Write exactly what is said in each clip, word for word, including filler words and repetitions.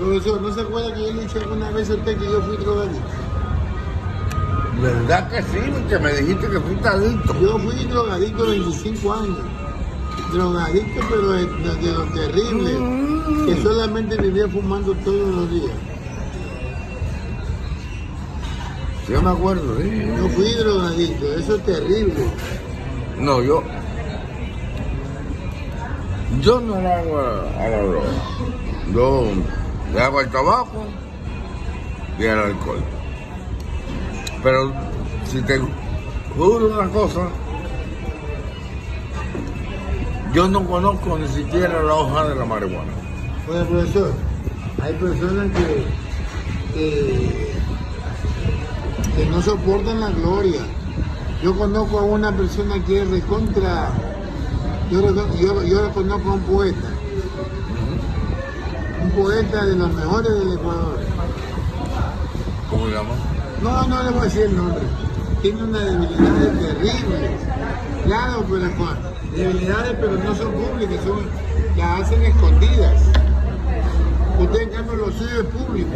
Profesor, ¿no se acuerda que yo le dije alguna vez a usted que yo fui drogadicto? ¿Verdad que sí? Que me dijiste que fuiste adicto. Yo fui drogadicto veinticinco años. Drogadicto, pero de, de, de lo terrible. Mm. Que solamente vivía fumando todos los días. Yo me acuerdo, sí. Yo fui drogadicto, eso es terrible. No, yo... Yo no le hago a la droga. Yo le hago al tabaco y al alcohol. Pero si te juro una cosa, yo no conozco ni siquiera la hoja de la marihuana. Bueno, profesor, hay personas que, que, que no soportan la gloria. Yo conozco a una persona que es recontra, yo, yo, yo conozco a un poeta, uh-huh. un poeta de los mejores del Ecuador. ¿Cómo se llama? No, no le voy a decir el nombre. Tiene una debilidad terrible. Claro, pero Juan, debilidades, pero no son públicas, son, las hacen escondidas. Usted en cambio lo suyo es público.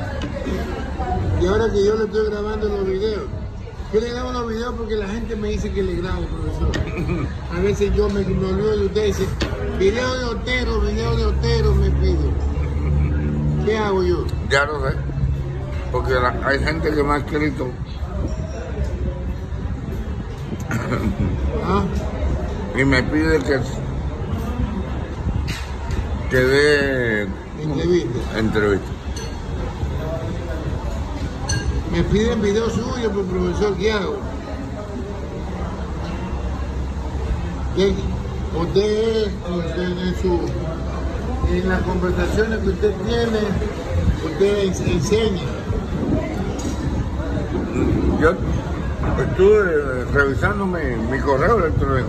Y ahora que yo le estoy grabando los videos, yo le grabo los videos porque la gente me dice que le grabo, profesor. A veces yo me, me olvido de ustedes, dice, video de Otero, video de Otero me pido. ¿Qué hago yo? Ya lo sé. Porque la, hay gente que me ha escrito ¿Ah? y me pide que que dé entrevista. entrevista. Me piden videos suyos, pues, profesor, ¿qué hago? ¿Qué? Usted, usted en, su, en las conversaciones que usted tiene, usted enseña. Yo estuve revisando mi, mi correo electrónico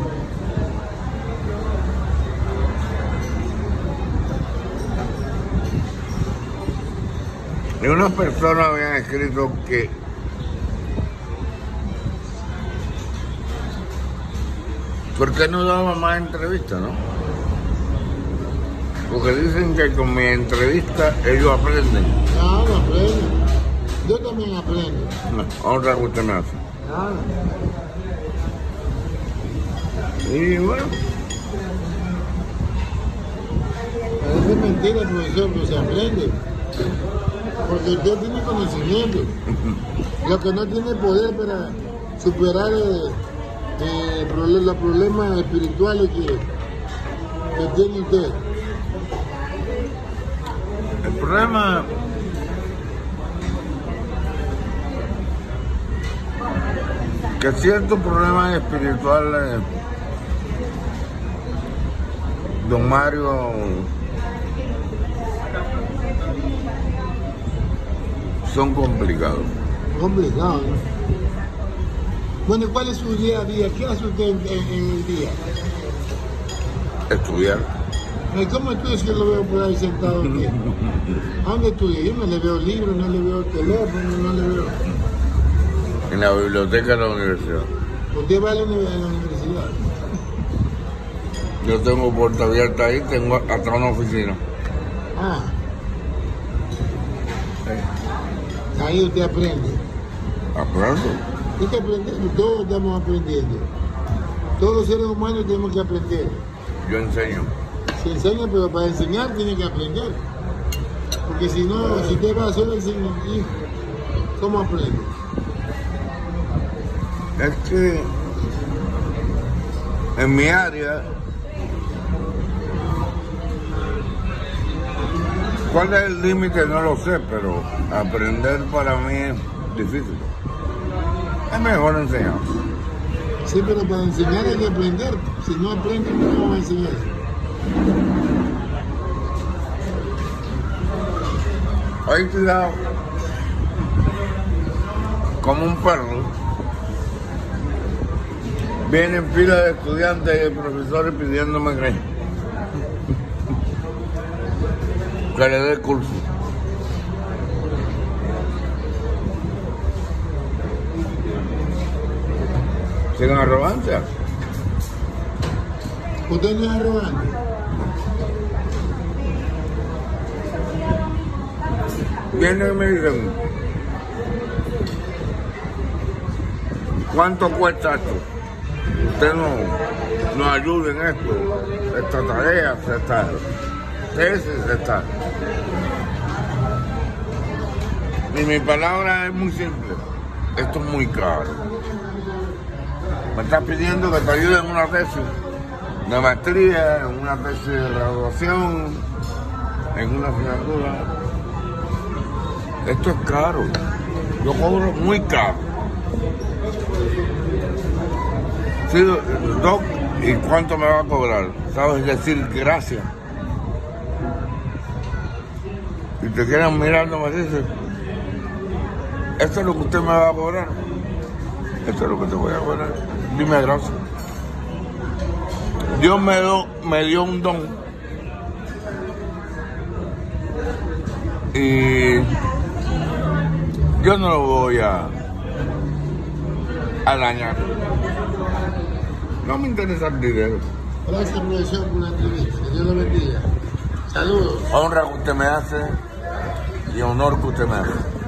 y unas personas habían escrito que ¿por qué no daba más entrevistas, no? Porque dicen que con mi entrevista ellos aprenden. Ah, no aprenden. Yo también aprendo. No, otra que usted me hace. Ah. Y bueno. Parece mentira, profesor, pero se aprende. Porque usted tiene conocimiento. Lo que no tiene poder para superar eh, eh, los problemas espirituales que, que tiene usted. El problema que ciertos problemas espirituales, don Mario, son complicados. Complicados, ¿no? Bueno, ¿cuál es su día a día? ¿Qué hace usted en, en, en el día? Estudiar. ¿Cómo estudia si yo lo veo por ahí sentado aquí? ¿A dónde estudia? Yo no le veo libros, no le veo teléfono, no le veo... En la biblioteca de la universidad. ¿Usted va a la, a la universidad? Yo tengo puerta abierta ahí, tengo hasta una oficina. Ah. Sí. Ahí usted aprende. Aprendo. Hay que aprender, todos estamos aprendiendo. Todos los seres humanos tenemos que aprender. Yo enseño. Se enseña, pero para enseñar tiene que aprender. Porque si no, si usted va a solo enseñar, ¿cómo aprende? Es que en mi área, ¿cuál es el límite? No lo sé, pero aprender para mí es difícil. Es mejor enseñar. Sí, pero para enseñar hay que aprender. Si no aprende, ¿cómo va a enseñar? Hay cuidado. Como un perro. Vienen filas de estudiantes y profesores pidiéndome que, que le dé curso. Sin arrogancia. ¿Usted no es arrogante? vienen y me dicen, ¿cuánto cuesta esto? Usted no, nos ayude en esto, esta tarea, esta tesis, esta. Y mi palabra es muy simple, esto es muy caro. Me estás pidiendo que te ayude en una tesis de maestría, en una tesis de graduación, en una asignatura. Esto es caro, yo cobro muy caro. Sí, Doc, ¿y cuánto me va a cobrar? ¿Sabes decir gracias? Y te quedan mirando, me dicen, ¿esto es lo que usted me va a cobrar? Esto es lo que te voy a cobrar. Dime gracias. Dios me, do, me dio un don. Y yo no lo voy a, a dañar. No me interesa el dinero. Gracias, profesor, por la entrevista. Que Dios lo bendiga. Saludos. Honra que usted me hace y honor que usted me hace.